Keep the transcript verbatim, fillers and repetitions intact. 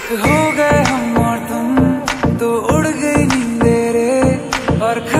हो गए हम और तुम, तो उड़ गई नींदे रे और